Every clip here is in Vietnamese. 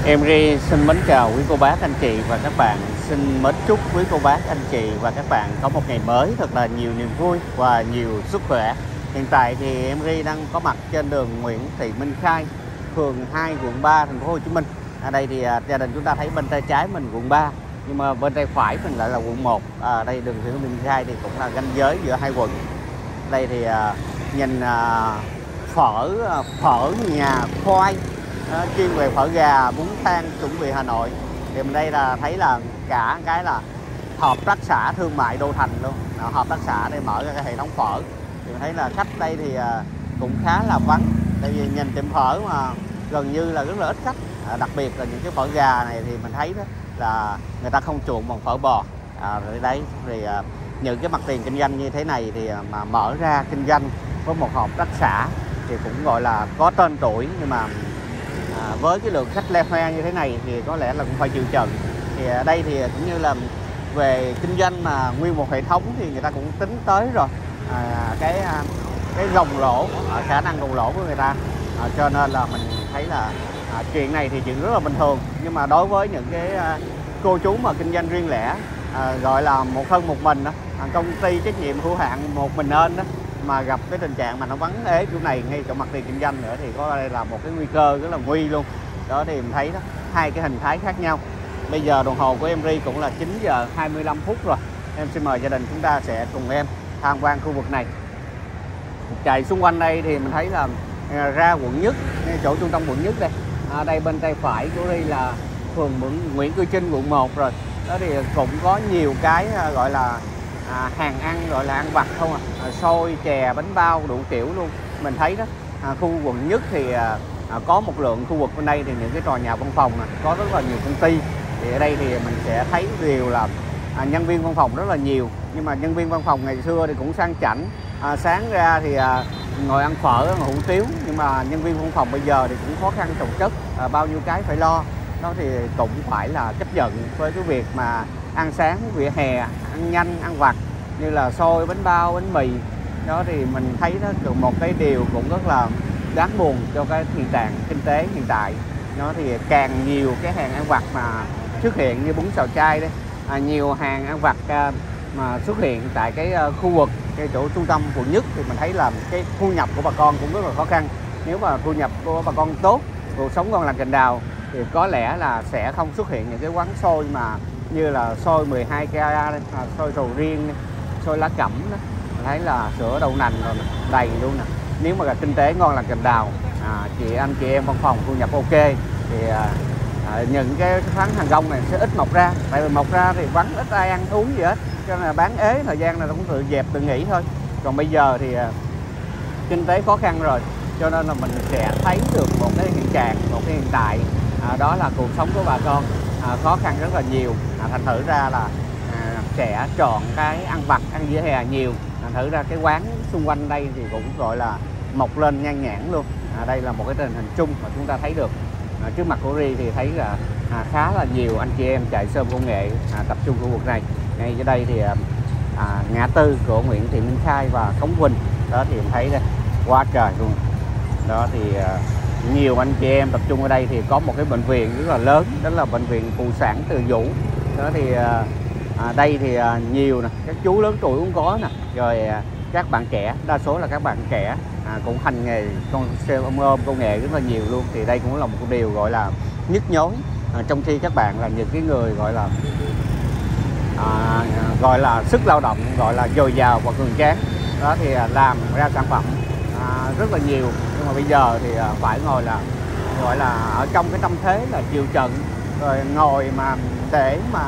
Em Ri xin mến chào quý cô bác anh chị và các bạn. Xin mến chúc quý cô bác anh chị và các bạn có một ngày mới thật là nhiều niềm vui và nhiều sức khỏe. Hiện tại thì em Ri đang có mặt trên đường Nguyễn Thị Minh Khai, phường 2, quận 3, thành phố Hồ Chí Minh. Ở đây thì gia đình chúng ta thấy bên tay trái mình quận 3, nhưng mà bên tay phải mình lại là quận 1. Đây đường Nguyễn Thị Minh Khai thì cũng là ranh giới giữa hai quận. Đây thì nhìn phở nhà khoai, chuyên về phở gà, bún thang chuẩn vị Hà Nội. Thì mình đây là thấy là cả cái là hợp tác xã thương mại Đô Thành luôn, hợp tác xã để mở ra cái hệ thống phở. Thì mình thấy là khách đây thì cũng khá là vắng, tại vì nhìn tiệm phở mà gần như là rất là ít khách. Đặc biệt là những cái phở gà này thì mình thấy đó là người ta không chuộng bằng phở bò. Rồi đấy thì những cái mặt tiền kinh doanh như thế này thì mà mở ra kinh doanh với một hợp tác xã thì cũng gọi là có tên tuổi, nhưng mà với cái lượng khách le hoe như thế này thì có lẽ là cũng phải chịu trận. Thì ở đây thì cũng như là về kinh doanh mà nguyên một hệ thống thì người ta cũng tính tới rồi cái gồng lỗ, khả năng gồng lỗ của người ta, cho nên là mình thấy là chuyện này thì chuyện rất là bình thường. Nhưng mà đối với những cái cô chú mà kinh doanh riêng lẻ, gọi là một thân một mình đó, công ty trách nhiệm hữu hạn một mình nên đó, mà gặp cái tình trạng mà nó vắng ế chỗ này ngay chỗ mặt tiền kinh doanh nữa thì có đây là một cái nguy cơ rất là nguy luôn. Đó thì mình thấy đó, hai cái hình thái khác nhau. Bây giờ đồng hồ của em Ri cũng là 9 giờ 25 phút rồi. Em xin mời gia đình chúng ta sẽ cùng em tham quan khu vực này. Chạy xung quanh đây thì mình thấy là ra quận Nhất, ngay chỗ trung tâm quận Nhất đây. Đây bên tay phải của Ri là phường Nguyễn Cư Trinh, quận 1 rồi. Đó thì cũng có nhiều cái gọi là hàng ăn, gọi là ăn vặt không xôi, chè, bánh bao, đủ kiểu luôn. Mình thấy đó, khu quận Nhất thì có một lượng khu vực bên đây thì những cái tòa nhà văn phòng có rất là nhiều công ty. Thì ở đây thì mình sẽ thấy điều là nhân viên văn phòng rất là nhiều, nhưng mà nhân viên văn phòng ngày xưa thì cũng sang chảnh, sáng ra thì ngồi ăn phở, ngồi hủ tiếu. Nhưng mà nhân viên văn phòng bây giờ thì cũng khó khăn chồng chất, bao nhiêu cái phải lo. Đó thì cũng phải là chấp nhận với cái việc mà ăn sáng vỉa hè, ăn nhanh, ăn vặt như là xôi, bánh bao, bánh mì. Đó thì mình thấy đó một cái điều cũng rất là đáng buồn cho cái hiện trạng kinh tế hiện tại. Nó thì càng nhiều cái hàng ăn vặt mà xuất hiện như bún xào chay đấy, nhiều hàng ăn vặt mà xuất hiện tại cái khu vực cái chỗ trung tâm quận Nhất, thì mình thấy là cái thu nhập của bà con cũng rất là khó khăn. Nếu mà thu nhập của bà con tốt, cuộc sống ngon lành cành đào thì có lẽ là sẽ không xuất hiện những cái quán xôi mà như là xôi 12K, xôi sầu riêng, xôi lá cẩm đó. Mình thấy là sữa đậu nành rồi đầy luôn nè. Nếu mà kinh tế ngon lành cành đào, anh chị em văn phòng thu nhập ok thì những cái quán hàng rong này sẽ ít mọc ra. Tại vì mọc ra thì vắng, ít ai ăn uống gì hết, cho nên là bán ế thời gian là cũng tự dẹp tự nghỉ thôi. Còn bây giờ thì kinh tế khó khăn rồi, cho nên là mình sẽ thấy được một cái hiện trạng, một cái hiện tại, đó là cuộc sống của bà con khó khăn rất là nhiều. Thành thử ra là sẽ chọn cái ăn vặt, ăn vỉa hè nhiều. Thành thử ra cái quán xung quanh đây thì cũng gọi là mọc lên nhan nhản luôn. Đây là một cái tình hình chung mà chúng ta thấy được. Trước mặt của Ri thì thấy là khá là nhiều anh chị em chạy sơm công nghệ tập trung khu vực này. Ngay dưới đây thì ngã tư của Nguyễn Thị Minh Khai và Cống Quỳnh. Đó thì mình thấy đây quá trời luôn. Đó thì nhiều anh chị em tập trung ở đây thì có một cái bệnh viện rất là lớn, đó là bệnh viện phụ sản Từ Dũ. Đó thì đây thì nhiều nè, các chú lớn tuổi cũng có nè, rồi các bạn trẻ, đa số là các bạn trẻ cũng hành nghề xe ôm công nghệ rất là nhiều luôn. Thì đây cũng là một điều gọi là nhức nhối, trong khi các bạn là những cái người gọi là sức lao động gọi là dồi dào và cường tráng. Đó thì làm ra sản phẩm rất là nhiều, nhưng mà bây giờ thì phải ngồi là gọi là ở trong cái tâm thế là chịu trận, rồi ngồi mà để mà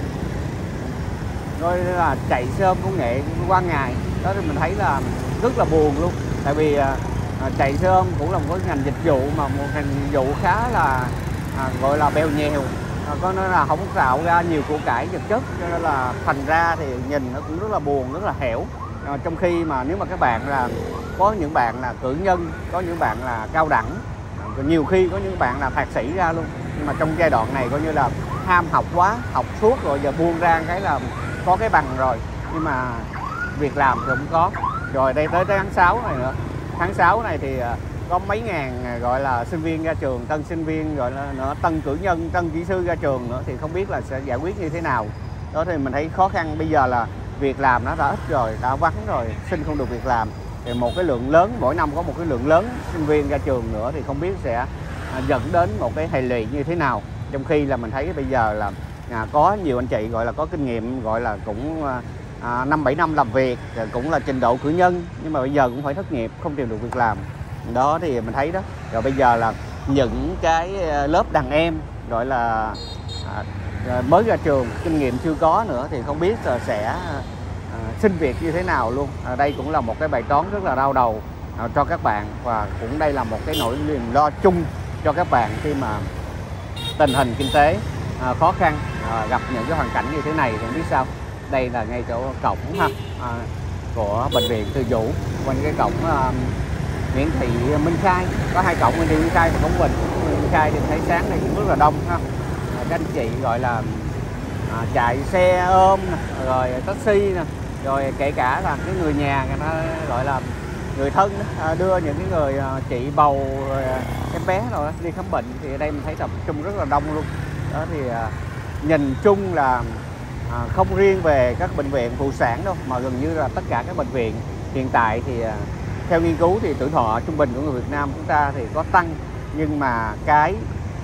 rồi là chạy sơm công nghệ qua ngày. Đó thì mình thấy là rất là buồn luôn. Tại vì chạy sơm cũng là một cái ngành dịch vụ mà một ngành dịch vụ khá là gọi là bèo nhèo, có nói là không tạo ra nhiều của cải vật chất, cho nên là thành ra thì nhìn nó cũng rất là buồn, rất là hẻo. Trong khi mà nếu mà các bạn là có những bạn là cử nhân, có những bạn là cao đẳng, nhiều khi có những bạn là thạc sĩ ra luôn, nhưng mà trong giai đoạn này coi như là ham học quá, học suốt rồi giờ buông ra cái là có cái bằng rồi, nhưng mà việc làm thì không có. Rồi đây tới tháng 6 này nữa, tháng 6 này thì có mấy ngàn gọi là sinh viên ra trường, tân sinh viên gọi là nữa, tân cử nhân, tân kỹ sư ra trường nữa, thì không biết là sẽ giải quyết như thế nào. Đó thì mình thấy khó khăn. Bây giờ là việc làm nó đã ít rồi, đã vắng rồi, xin không được việc làm, thì một cái lượng lớn, mỗi năm có một cái lượng lớn sinh viên ra trường nữa, thì không biết sẽ dẫn đến một cái hệ lụy như thế nào. Trong khi là mình thấy bây giờ là có nhiều anh chị gọi là có kinh nghiệm, gọi là cũng 5-7 năm làm việc, cũng là trình độ cử nhân, nhưng mà bây giờ cũng phải thất nghiệp, không tìm được việc làm. Đó thì mình thấy đó. Rồi bây giờ là những cái lớp đàn em gọi là mới ra trường, kinh nghiệm chưa có nữa, thì không biết là sẽ xin việc như thế nào luôn. Đây cũng là một cái bài toán rất là đau đầu cho các bạn, và cũng đây là một cái nỗi niềm lo chung cho các bạn khi mà tình hình kinh tế khó khăn, gặp những cái hoàn cảnh như thế này. Không biết sao. Đây là ngay chỗ cổng của bệnh viện Từ Dũ, bên cái cổng Nguyễn Thị Minh Khai, có 2 cổng, Nguyễn Thị Minh Khai và cổng Bình. Minh Khai thì thấy sáng này cũng rất là đông ha. Các anh chị gọi là chạy xe ôm nè, rồi taxi nè, rồi kể cả là cái người nhà người ta gọi là người thân đưa những cái người chị bầu rồi em bé rồi đi khám bệnh, thì ở đây mình thấy tập trung rất là đông luôn. Đó thì nhìn chung là không riêng về các bệnh viện phụ sản đâu, mà gần như là tất cả các bệnh viện hiện tại thì theo nghiên cứu thì tuổi thọ trung bình của người Việt Nam chúng ta thì có tăng, nhưng mà cái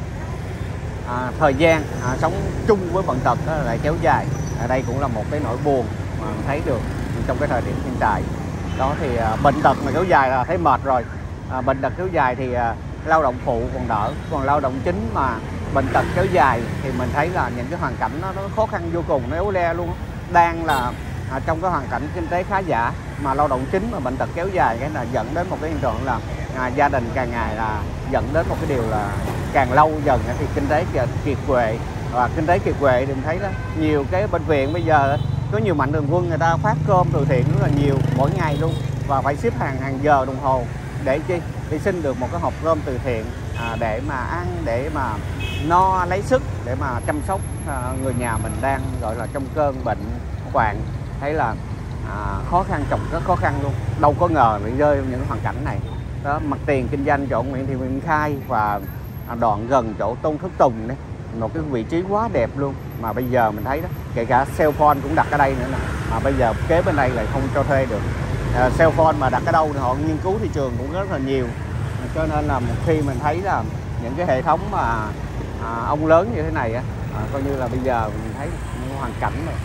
thời gian sống chung với bệnh tật lại kéo dài. Đây cũng là một cái nỗi buồn mà mình thấy được trong cái thời điểm hiện tại. Đó thì bệnh tật mà kéo dài là thấy mệt rồi. Bệnh tật kéo dài thì lao động phụ còn đỡ, còn lao động chính mà bệnh tật kéo dài thì mình thấy là những cái hoàn cảnh nó khó khăn vô cùng, nó éo le luôn. Đang là trong cái hoàn cảnh kinh tế khá giả mà lao động chính mà bệnh tật kéo dài, cái là dẫn đến một cái hiện tượng là gia đình càng ngày là dẫn đến một cái điều là càng lâu dần thì kinh tế kiệt quệ. Và kinh tế kiệt quệ thì mình thấy đó, nhiều cái bệnh viện bây giờ có nhiều mạnh thường quân người ta phát cơm từ thiện rất là nhiều mỗi ngày luôn, và phải xếp hàng giờ đồng hồ để chi để xin được một cái hộp cơm từ thiện để mà ăn, để mà no lấy sức, để mà chăm sóc người nhà mình đang gọi là trong cơn bệnh hoạn. Thấy là khó khăn, chồng rất khó khăn luôn, đâu có ngờ bị rơi vào những hoàn cảnh này. Đó, mặt tiền kinh doanh chỗ Nguyễn Thị Minh Khai và đoạn gần chỗ Tôn Thất Tùng đấy, một cái vị trí quá đẹp luôn, mà bây giờ mình thấy đó, kể cả cell phone cũng đặt ở đây nữa nè, mà bây giờ kế bên đây lại không cho thuê được. Cell phone mà đặt ở đâu thì họ nghiên cứu thị trường cũng rất là nhiều, cho nên là một khi mình thấy là những cái hệ thống mà ông lớn như thế này coi như là bây giờ mình thấy những hoàn cảnh rồi,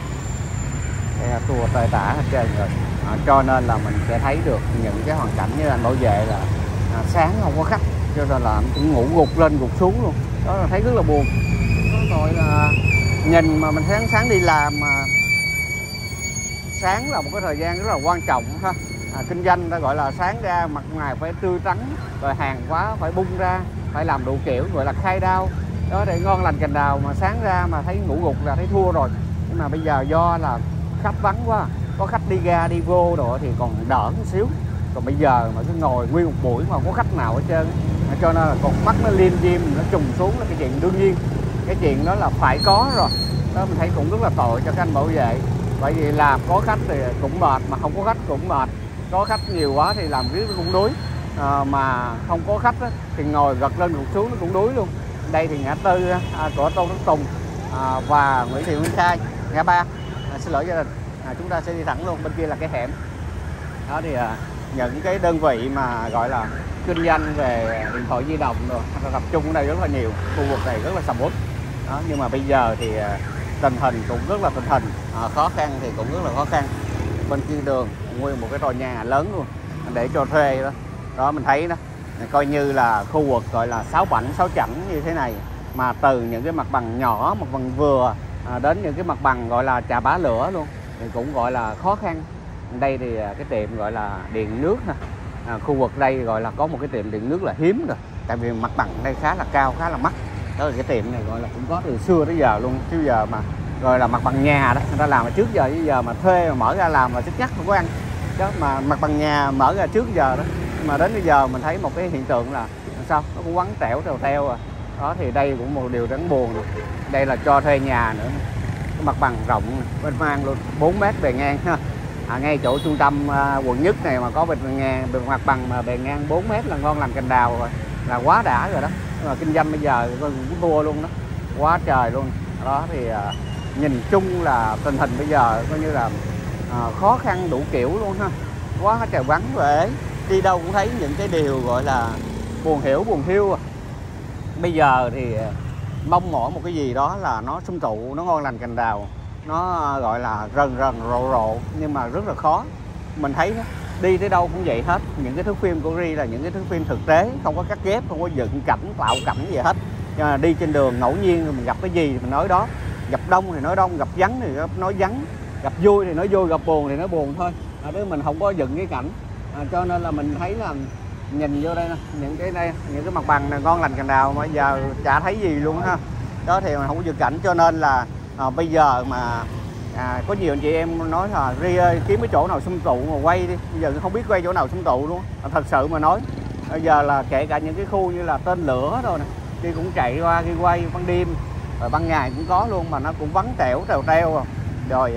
đây là tour tơi tả hết trơn rồi. Cho nên là mình sẽ thấy được những cái hoàn cảnh như anh bảo vệ là sáng không có khách, cho nên là cũng ngủ gục lên gục xuống luôn. Đó là thấy rất là buồn. Rồi là nhìn mà mình sáng đi làm mà sáng là một cái thời gian rất là quan trọng ha. Kinh doanh ta gọi là sáng ra mặt ngoài phải tươi tắn, rồi hàng quá phải bung ra, phải làm đủ kiểu gọi là khai đao. Đó để ngon lành cành đào, mà sáng ra mà thấy ngủ gục là thấy thua rồi. Nhưng mà bây giờ do là khách vắng quá, có khách đi ra đi vô rồi thì còn đỡ một xíu. Còn bây giờ mà cứ ngồi nguyên một buổi mà không có khách nào hết trơn, cho nên là còn mắt nó liêm diêm, nó trùng xuống là cái chuyện đương nhiên. Cái chuyện đó là phải có rồi. Đó mình thấy cũng rất là tội cho các anh bảo vệ. Bởi vì làm có khách thì cũng mệt, mà không có khách cũng mệt. Có khách nhiều quá thì làm riết nó cũng đuối, mà không có khách thì ngồi gật lên gục xuống nó cũng đuối luôn. Đây thì ngã tư của Tôn Thất Tùng và Nguyễn Thị Minh Khai, ngã ba. Xin lỗi gia đình, chúng ta sẽ đi thẳng luôn, bên kia là cái hẻm. Đó thì những cái đơn vị mà gọi là kinh doanh về điện thoại di động rồi tập trung ở đây rất là nhiều, khu vực này rất là sầm uất. Đó, nhưng mà bây giờ thì tình hình cũng rất là khó khăn thì cũng rất là khó khăn. Bên kia đường nguyên một cái tòa nhà lớn luôn để cho thuê đó. Đó mình thấy đó, coi như là khu vực gọi là 6 bảnh 6 chảnh như thế này, mà từ những cái mặt bằng nhỏ, mặt bằng vừa đến những cái mặt bằng gọi là chà bá lửa luôn thì cũng gọi là khó khăn. Đây thì cái tiệm gọi là điện nước nè, khu vực đây gọi là có một cái tiệm điện nước là hiếm rồi, tại vì mặt bằng đây khá là cao, khá là mắc. Đó là cái tiệm này gọi là cũng có từ xưa tới giờ luôn, chứ giờ mà rồi là mặt bằng nhà đó người ta làm ở trước giờ, chứ giờ mà thuê mà mở ra làm là chắc không có ăn. Đó mà mặt bằng nhà mở ra trước giờ đó, mà đến bây giờ mình thấy một cái hiện tượng là sao nó cũng vắng tẻo teo à. Đó thì đây cũng một điều đáng buồn. Đây là cho thuê nhà nữa, cái mặt bằng rộng bên mang luôn 4 mét bề ngang ha. ngay chỗ trung tâm quận Nhất này mà có bề mặt bằng mà bề ngang 4 mét là ngon lành cành đào rồi, là quá đã rồi đó. Nhưng mà kinh doanh bây giờ cũng thua luôn đó, quá trời luôn đó. Thì nhìn chung là tình hình bây giờ coi như là khó khăn đủ kiểu luôn ha, quá trời vắng về, đi đâu cũng thấy những cái điều gọi là buồn hiểu buồn thiêu. Bây giờ thì mong mỏi một cái gì đó là nó sum tụ, nó ngon lành cành đào, nó gọi là rần rần rộ rộ, nhưng mà rất là khó. Mình thấy đi tới đâu cũng vậy hết, những cái thước phim của Ri là những cái thước phim thực tế, không có cắt ghép, không có dựng cảnh tạo cảnh gì hết. Đi trên đường ngẫu nhiên mình gặp cái gì thì mình nói đó, gặp đông thì nói đông, gặp vắng thì nói vắng, gặp vui thì nói vui, gặp buồn thì nói buồn thôi. Chứ mình không có dựng cái cảnh. Cho nên là mình thấy là nhìn vô đây nè, những cái mặt bằng này ngon lành cành đào mà giờ chả thấy gì luôn ha. Đó thì mình không có dựng cảnh, cho nên là bây giờ mà có nhiều anh chị em nói là Ri ơi kiếm cái chỗ nào sum tụ mà quay đi, bây giờ không biết quay chỗ nào sum tụ luôn. Thật sự mà nói bây giờ là kể cả những cái khu như là tên lửa rồi nè, đi cũng chạy qua đi quay ban đêm, rồi ban ngày cũng có luôn mà nó cũng vắng tẻo teo. Rồi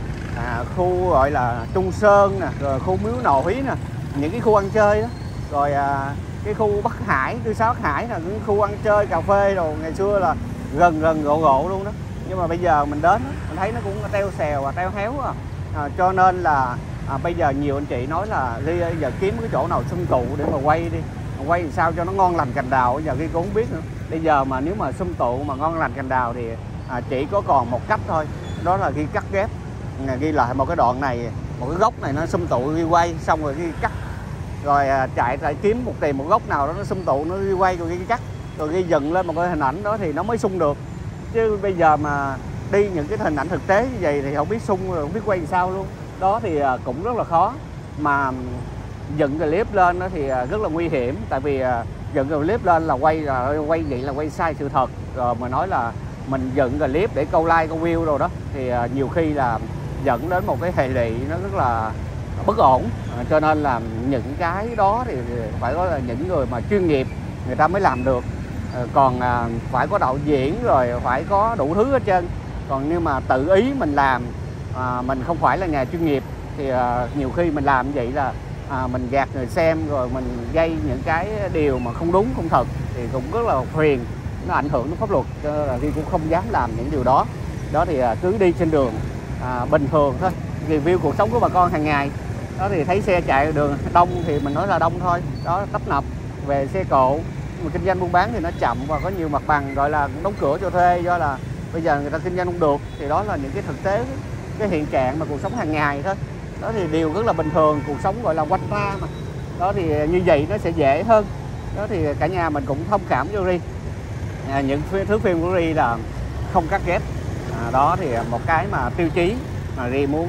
khu gọi là Trung Sơn nè, rồi khu Miếu Nổi nè, những cái khu ăn chơi đó, rồi cái khu Bắc Hải, Tư Xá Bắc Hải là những khu ăn chơi cà phê rồi ngày xưa là gần gộ luôn đó. Nhưng mà bây giờ mình đến mình thấy nó cũng teo xèo và teo héo cho nên là bây giờ nhiều anh chị nói là Ri ơi giờ kiếm cái chỗ nào sum tụ để mà quay đi, quay sao cho nó ngon lành cành đào. Bây giờ Ri cũng không biết nữa. Bây giờ mà nếu mà sum tụ mà ngon lành cành đào thì chỉ có còn một cách thôi, đó là Ri cắt ghép, ghi lại một cái đoạn này, một cái góc này nó sum tụ Ri quay xong rồi Ri cắt, rồi chạy kiếm tìm một góc nào đó nó sum tụ nó Ri quay rồi Ri cắt, rồi Ri dựng lên một cái hình ảnh đó thì nó mới sung được. Chứ bây giờ mà đi những cái hình ảnh thực tế như vậy thì không biết sung rồi không biết quay làm sao luôn. Đó thì cũng rất là khó. Mà dựng cái clip lên đó thì rất là nguy hiểm, tại vì dựng cái clip lên là quay vậy là quay sai sự thật, rồi mà nói là mình dựng cái clip để câu like câu view rồi đó thì nhiều khi là dẫn đến một cái hệ lụy nó rất là bất ổn. Cho nên là những cái đó thì phải có là những người mà chuyên nghiệp người ta mới làm được. Còn phải có đạo diễn rồi phải có đủ thứ hết trơn. Còn nếu mà tự ý mình làm, mình không phải là nhà chuyên nghiệp thì nhiều khi mình làm như vậy là mình gạt người xem, rồi mình gây những cái điều mà không đúng không thật thì cũng rất là phiền, nó ảnh hưởng đến pháp luật. Cho nên là Ri cũng không dám làm những điều đó. Đó thì cứ đi trên đường bình thường thôi, review cuộc sống của bà con hàng ngày. Đó thì thấy xe chạy đường đông thì mình nói là đông thôi, đó tấp nập về xe cộ. Mà kinh doanh buôn bán thì nó chậm và có nhiều mặt bằng gọi là đóng cửa cho thuê, do là bây giờ người ta kinh doanh không được. Thì đó là những cái thực tế, cái hiện trạng mà cuộc sống hàng ngày thôi. Đó thì điều rất là bình thường, cuộc sống gọi là quanh ta mà. Đó thì như vậy nó sẽ dễ hơn. Đó thì cả nhà mình cũng thông cảm cho Ri. Những thước phim của Ri là không cắt ghép. Đó thì một cái mà tiêu chí mà Ri muốn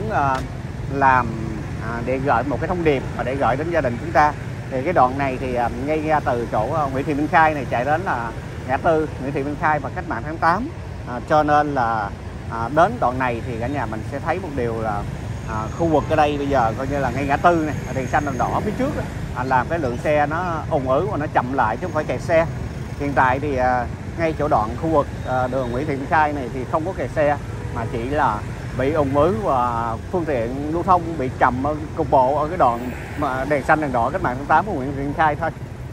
làm để gửi một cái thông điệp và để gửi đến gia đình chúng ta. Thì cái đoạn này thì ngay ra từ chỗ Nguyễn Thị Minh Khai này chạy đến là ngã tư Nguyễn Thị Minh Khai và Cách mạng tháng 8. Cho nên là đến đoạn này thì cả nhà mình sẽ thấy một điều là khu vực ở đây bây giờ coi như là ngay ngã tư này, đèn xanh đèn đỏ phía trước làm cái lượng xe nó ùn ứ và nó chậm lại chứ không phải kẹt xe. Hiện tại thì ngay chỗ đoạn khu vực đường Nguyễn Thị Minh Khai này thì không có kẹt xe, mà chỉ là bị ùn ứ và phương tiện lưu thông bị chậm cục bộ ở cái đoạn mà đèn xanh đèn đỏ Cách mạng tháng 8 của Nguyễn Thị Minh Khai thôi.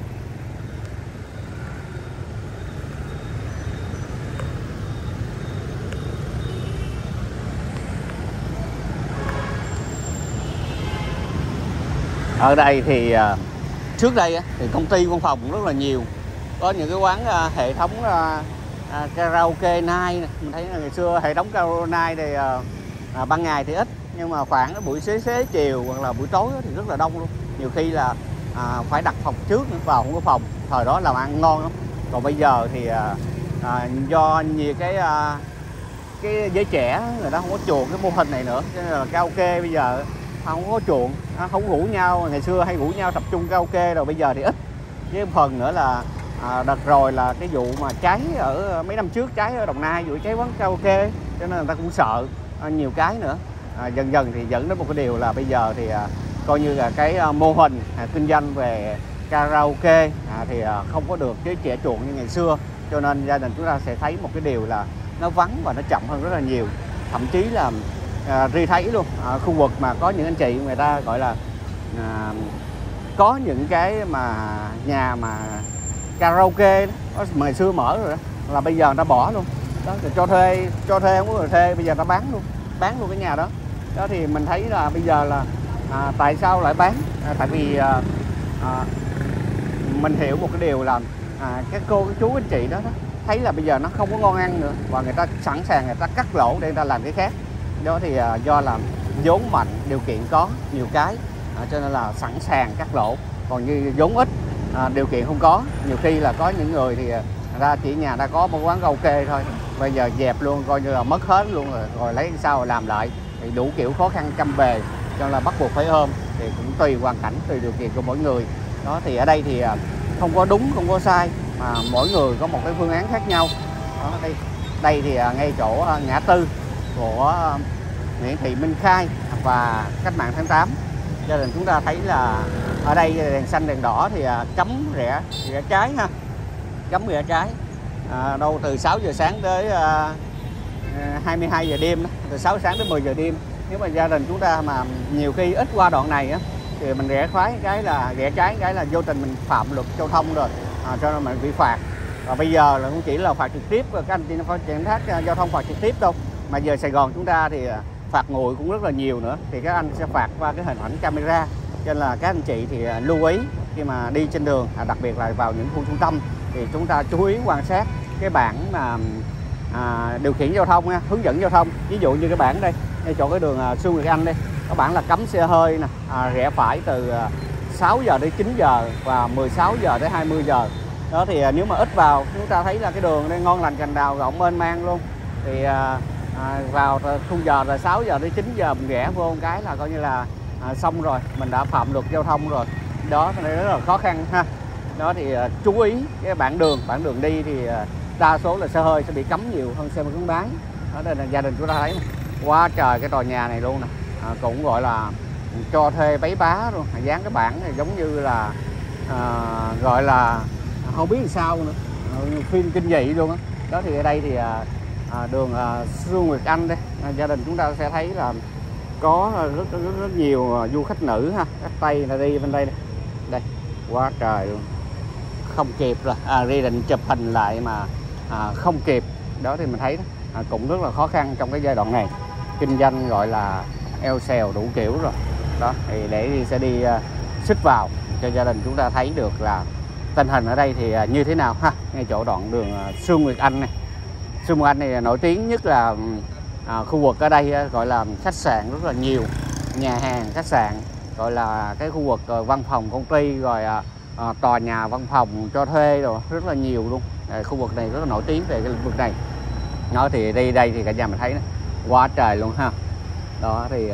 Ở đây thì trước đây thì công ty văn phòng rất là nhiều, có những cái quán hệ thống karaoke night. Mình thấy là ngày xưa hệ thống karaoke night thì ban ngày thì ít, nhưng mà khoảng buổi xế chiều hoặc là buổi tối thì rất là đông luôn. Nhiều khi là phải đặt phòng trước nữa, vào không có phòng. Thời đó làm ăn ngon lắm. Còn bây giờ thì do nhiều cái giới trẻ người ta không có chuộng cái mô hình này nữa, cho nên là karaoke bây giờ không có chuộng, không rủ nhau. Ngày xưa hay rủ nhau tập trung karaoke, rồi bây giờ thì ít. Với phần nữa là đợt rồi là cái vụ mà cháy ở mấy năm trước, cháy ở Đồng Nai, vụ cháy quán karaoke, cho nên người ta cũng sợ nhiều cái nữa. Dần dần thì dẫn đến một cái điều là bây giờ thì coi như là cái mô hình kinh doanh về karaoke thì không có được giới trẻ chuộng như ngày xưa. Cho nên gia đình chúng ta sẽ thấy một cái điều là nó vắng và nó chậm hơn rất là nhiều. Thậm chí là Ri thấy luôn khu vực mà có những anh chị người ta gọi là có những cái mà nhà mà karaoke đó, ngày xưa mở rồi đó, là bây giờ người ta bỏ luôn đó, cho thuê không có người thuê, bây giờ ta bán luôn cái nhà đó. Đó thì mình thấy là bây giờ là tại sao lại bán, tại vì mình hiểu một cái điều là các cô các chú anh chị đó thấy là bây giờ nó không có ngon ăn nữa và người ta sẵn sàng người ta cắt lỗ để người ta làm cái khác. Đó thì do là vốn mạnh, điều kiện có nhiều cái, cho nên là sẵn sàng cắt lỗ. Còn như vốn ít, điều kiện không có, nhiều khi là có những người thì ra chỉ nhà đã có một quán karaoke thôi, bây giờ dẹp luôn, coi như là mất hết luôn rồi lấy sao làm lại, thì đủ kiểu khó khăn trăm bề, cho nên là bắt buộc phải ôm. Thì cũng tùy hoàn cảnh, tùy điều kiện của mỗi người. Đó thì ở đây thì không có đúng không có sai, mà mỗi người có một cái phương án khác nhau. Đó, đây thì ngay chỗ ngã tư của Nguyễn Thị Minh Khai và Cách mạng tháng 8. Gia đình chúng ta thấy là ở đây đèn xanh đèn đỏ thì cấm rẽ trái ha, cấm rẽ trái đâu từ 6 giờ sáng tới 22 giờ đêm đó, từ 6 sáng đến 10 giờ đêm. Nếu mà gia đình chúng ta mà nhiều khi ít qua đoạn này á, thì mình rẽ trái cái là vô tình mình phạm luật giao thông rồi, cho nên mình bị phạt. Và bây giờ là không chỉ là phạt trực tiếp các anh chị cảnh sát giao thông phạt trực tiếp đâu, mà giờ Sài Gòn chúng ta thì phạt nguội cũng rất là nhiều nữa, thì các anh sẽ phạt qua cái hình ảnh camera. Cho nên là các anh chị thì lưu ý khi mà đi trên đường, đặc biệt là vào những khu trung tâm, thì chúng ta chú ý quan sát cái bảng mà điều khiển giao thông nha, hướng dẫn giao thông. Ví dụ như cái bảng đây, ngay chỗ cái đường Xuân Nguyệt Anh đây, có bảng là cấm xe hơi nè, rẽ phải từ 6 giờ đến 9 giờ và 16 giờ đến 20 giờ. Đó thì nếu mà ít vào, chúng ta thấy là cái đường đây ngon lành cành đào rộng mênh mang luôn, thì vào khung giờ là 6 giờ đến 9 giờ mình rẽ vô một cái là coi như là xong rồi, mình đã phạm luật giao thông rồi. Đó nên rất là khó khăn ha. Đó thì chú ý cái bản đường đi thì đa số là xe hơi sẽ bị cấm nhiều hơn xe gắn máy. Đó đây là gia đình chúng ta thấy quá trời cái tòa nhà này luôn nè, cũng gọi là cho thuê bấy bá luôn, dán cái bảng này giống như là gọi là không biết làm sao nữa, phim kinh dị luôn á. Đó thì ở đây thì đường Xuân Nguyệt Anh đây, gia đình chúng ta sẽ thấy là có rất nhiều du khách nữ ha, khách Tây là đi bên đây đây quá trời luôn, không kịp rồi, Ri định chụp hình lại mà không kịp. Đó thì mình thấy đó, cũng rất là khó khăn trong cái giai đoạn này, kinh doanh gọi là eo xèo đủ kiểu rồi. Đó thì để Ri sẽ đi xích vào cho gia đình chúng ta thấy được là tình hình ở đây thì như thế nào ha. Ngay chỗ đoạn đường Xuân Nguyệt Anh này, Xuân Nguyệt Anh này nổi tiếng nhất là khu vực ở đây gọi là khách sạn rất là nhiều, nhà hàng khách sạn, gọi là cái khu vực văn phòng công ty, rồi tòa nhà văn phòng cho thuê rồi rất là nhiều luôn. Khu vực này rất là nổi tiếng về cái lĩnh vực này. Nó thì đi đây thì cả nhà mình thấy đó, quá trời luôn ha. Đó thì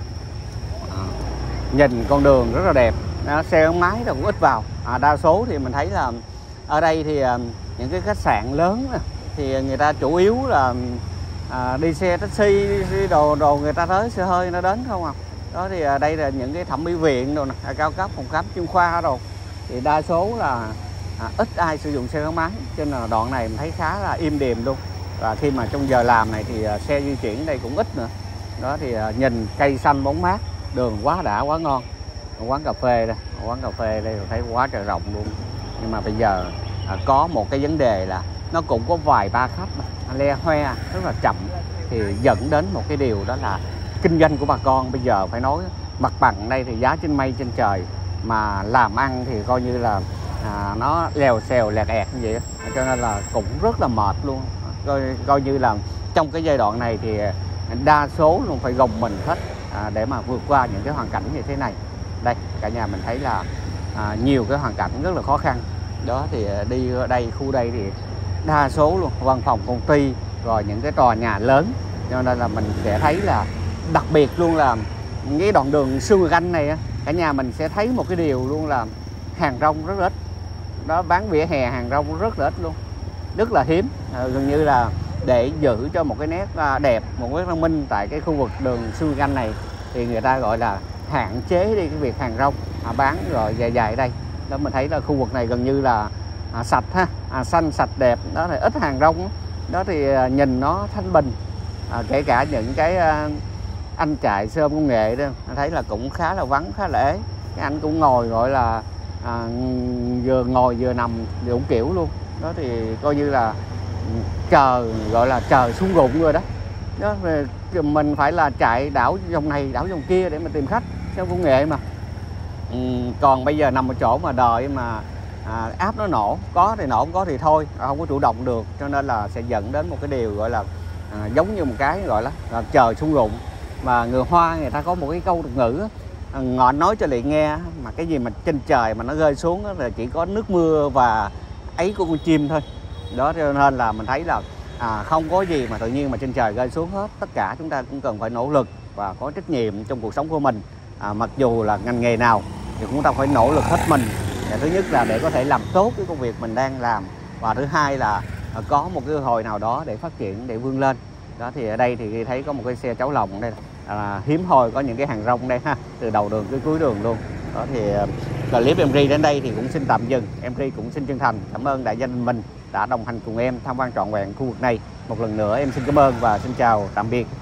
nhìn con đường rất là đẹp. Đó, xe gắn máy cũng ít vào, đa số thì mình thấy là ở đây thì những cái khách sạn lớn thì người ta chủ yếu là đi xe taxi, đi đồ người ta tới xe hơi nó đến không à. Đó thì đây là những cái thẩm mỹ viện đồ nè, cao cấp, phòng khám chuyên khoa đồ, thì đa số là ít ai sử dụng xe gắn máy, cho nên là đoạn này mình thấy khá là im đềm luôn. Và khi mà trong giờ làm này thì xe di chuyển ở đây cũng ít nữa. Đó thì nhìn cây xanh bóng mát, đường quá đã quá ngon. Quán cà phê đây thấy quá trời rộng luôn. Nhưng mà bây giờ có một cái vấn đề là nó cũng có vài ba khách le hoe rất là chậm, thì dẫn đến một cái điều đó là kinh doanh của bà con bây giờ phải nói mặt bằng đây thì giá trên mây trên trời, mà làm ăn thì coi như là nó lèo xèo lẹt ẹt như vậy. Cho nên là cũng rất là mệt luôn. Coi như là trong cái giai đoạn này thì đa số luôn phải gồng mình hết để mà vượt qua những cái hoàn cảnh như thế này. Đây cả nhà mình thấy là nhiều cái hoàn cảnh rất là khó khăn. Đó thì đi ở đây, khu đây thì đa số luôn văn phòng công ty, rồi những cái tòa nhà lớn, cho nên là mình sẽ thấy là đặc biệt luôn là cái đoạn đường Xuân Nguyệt Anh này cả nhà mình sẽ thấy một cái điều luôn là hàng rong rất ít. Đó, bán vỉa hè hàng rong rất là ít luôn, rất là hiếm. Gần như là để giữ cho một cái nét đẹp, một cái văn minh tại cái khu vực đường Xuân Nguyệt Anh này, thì người ta gọi là hạn chế đi cái việc hàng rong bán rồi dài đây. Đó mình thấy là khu vực này gần như là sạch ha, xanh sạch đẹp. Đó thì ít hàng rong. Đó thì nhìn nó thanh bình, kể cả những cái anh chạy xe ôm công nghệ đó, anh thấy là cũng khá là vắng, khá là ế. Cái anh cũng ngồi gọi là vừa ngồi vừa nằm đủ kiểu luôn đó, thì coi như là chờ, gọi là chờ xuống rụng rồi đó. Đó, mình phải là chạy đảo vòng này đảo vòng kia để mà tìm khách xe ôm công nghệ mà. Còn bây giờ nằm ở chỗ mà đợi mà app nó nổ, có thì nổ, không có thì thôi, không có chủ động được, cho nên là sẽ dẫn đến một cái điều gọi là giống như một cái gọi là chờ sung rụng. Mà người Hoa người ta có một cái câu tục ngữ, ngọn nói cho Lị nghe, mà cái gì mà trên trời mà nó rơi xuống là chỉ có nước mưa và ấy của con chim thôi. Đó, cho nên là mình thấy là không có gì mà tự nhiên mà trên trời rơi xuống hết. Tất cả chúng ta cũng cần phải nỗ lực và có trách nhiệm trong cuộc sống của mình. Mặc dù là ngành nghề nào thì chúng ta phải nỗ lực hết mình. Thứ nhất là để có thể làm tốt cái công việc mình đang làm, và thứ hai là có một cái cơ hội nào đó để phát triển, để vươn lên. Đó, thì ở đây thì thấy có một cái xe cháo lòng đây, hiếm hoi có những cái hàng rong đây ha, từ đầu đường tới cuối đường luôn. Đó, thì clip MG đến đây thì cũng xin tạm dừng. MG cũng xin chân thành cảm ơn đại gia mình đã đồng hành cùng em tham quan trọn vẹn khu vực này. Một lần nữa em xin cảm ơn và xin chào tạm biệt.